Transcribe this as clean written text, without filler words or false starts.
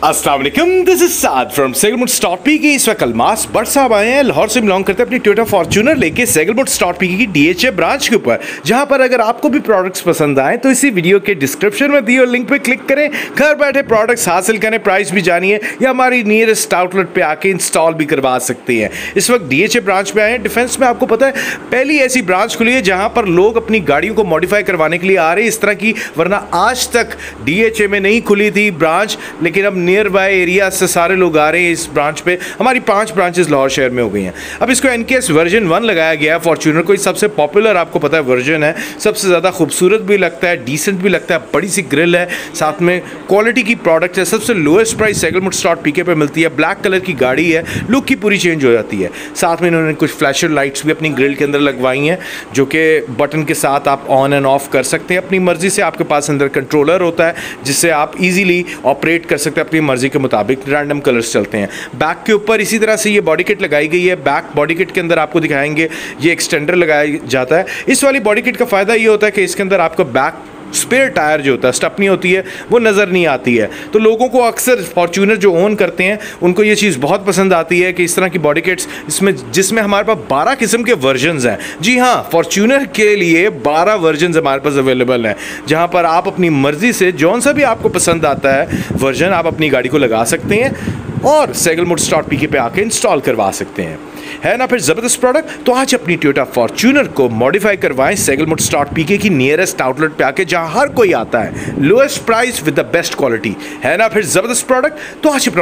अस्सलाम वालेकुम, this is Saad from सेगलमुड स्टॉक पीके। इस वक्त अलमास बट साहब आए हैं, लाहौर से बिलोंग करते हैं, अपनी टोयोटा फॉर्च्यूनर लेके सेगलमुड स्टॉक पीके की डीएचए ब्रांच के ऊपर। जहां पर अगर आपको भी प्रोडक्ट्स पसंद आए तो इसी वीडियो के डिस्क्रिप्शन में दिए लिंक पे क्लिक करें, घर बैठे प्रोडक्ट्स हासिल करें, प्राइस भी जानिए या हमारी नियरेस्ट आउटलेट पे आके इंस्टॉल भी करवा सकते हैं। इस वक्त डीएचए ब्रांच में आए हैं। डिफेंस में आपको पता है पहली ऐसी ब्रांच खुली है जहां पर लोग अपनी गाड़ियों को मॉडिफाई करवाने के लिए आ रहे हैं इस तरह की, वरना आज तक डीएचए में नहीं खुली थी ब्रांच, लेकिन अब नियर बाय एरिया से सारे लोग आ रहे हैं इस ब्रांच पे। हमारी 5 ब्रांचेस लाहौर शहर में हो गई हैं। अब इसको एनकेएस वर्जन 1 लगाया गया है फॉर्च्यूनर को। सबसे पॉपुलर आपको पता है वर्जन है, सबसे ज़्यादा खूबसूरत भी लगता है, डिसेंट भी लगता है, बड़ी सी ग्रिल है, साथ में क्वालिटी की प्रोडक्ट है। सबसे लोएस्ट प्राइस सेगलमुड स्टॉक पीके पे मिलती है। ब्लैक कलर की गाड़ी है, लुक की पूरी चेंज हो जाती है। साथ में इन्होंने कुछ फ्लैशर लाइट्स भी अपनी ग्रिल के अंदर लगवाई हैं जो कि बटन के साथ आप ऑन एंड ऑफ कर सकते हैं अपनी मर्जी से। आपके पास अंदर कंट्रोलर होता है जिससे आप इजीली ऑपरेट कर सकते हैं अपनी मर्जी के मुताबिक। रैंडम कलर्स चलते हैं। बैक के ऊपर इसी तरह से ये बॉडी किट लगाई गई है। बैक बॉडी किट के अंदर आपको दिखाएंगे ये एक्सटेंडर लगाया जाता है। इस वाली बॉडी किट का फ़ायदा ये होता है कि इसके अंदर आपका बैक स्पेयर टायर जो होता है, स्टपनी होती है, वो नज़र नहीं आती है। तो लोगों को अक्सर फॉर्च्यूनर जो ओन करते हैं उनको ये चीज़ बहुत पसंद आती है कि इस तरह की बॉडी किट्स जिसमें हमारे पास 12 किस्म के वर्जन्स हैं। जी हाँ, फॉर्च्यूनर के लिए 12 वर्जन्स हमारे पास अवेलेबल हैं, जहाँ पर आप अपनी मर्ज़ी से जौन सा भी आपको पसंद आता है वर्जन आप अपनी गाड़ी को लगा सकते हैं और सेगलमुड स्टॉक पीके पे आके इंस्टॉल करवा सकते हैं। है ना फिर ज़बरदस्त प्रोडक्ट? तो आज अपनी टोयोटा फॉर्च्यूनर को मॉडिफाई करवाएं सेगलमुड स्टॉक पीके की नियरेस्ट आउटलेट पे आके, जहां हर कोई आता है। Lowest price with the best quality. है ना फिर ज़बरदस्त प्रोडक्ट? तो आज